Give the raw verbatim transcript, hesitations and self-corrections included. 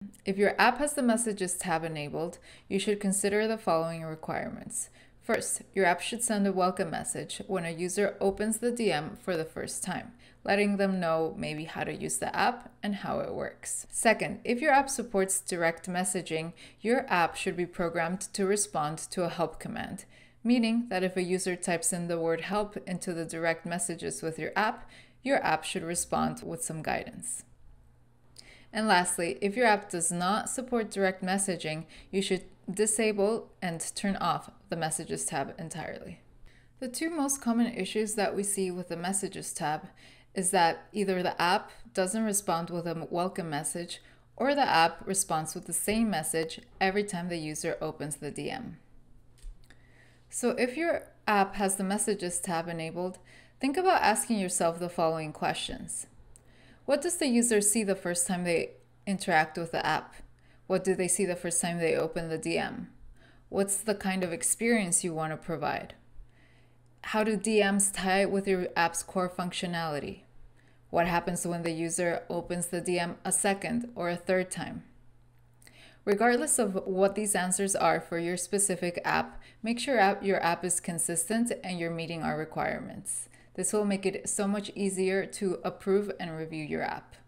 If your app has the Messages tab enabled, you should consider the following requirements. First, your app should send a welcome message when a user opens the D M for the first time, letting them know maybe how to use the app and how it works. Second, if your app supports direct messaging, your app should be programmed to respond to a help command, meaning that if a user types in the word help into the direct messages with your app, your app should respond with some guidance. And lastly, if your app does not support direct messaging, you should disable and turn off the Messages tab entirely. The two most common issues that we see with the Messages tab is that either the app doesn't respond with a welcome message, or the app responds with the same message every time the user opens the D M. So if your app has the Messages tab enabled, think about asking yourself the following questions. What does the user see the first time they interact with the app? What do they see the first time they open the D M? What's the kind of experience you want to provide? How do D Ms tie with your app's core functionality? What happens when the user opens the D M a second or a third time? Regardless of what these answers are for your specific app, make sure your app is consistent and you're meeting our requirements. This will make it so much easier to approve and review your app.